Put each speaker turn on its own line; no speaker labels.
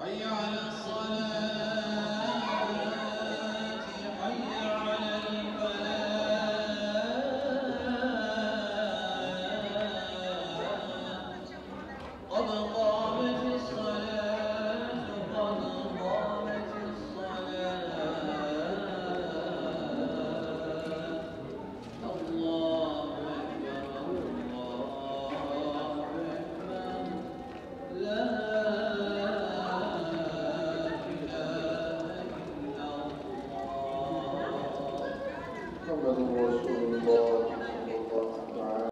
حي على الصلاة حي على الفلاح قد قامت الصلاة قد قامت الصلاة الله أكبر الله أكبر لا إله إلا الله.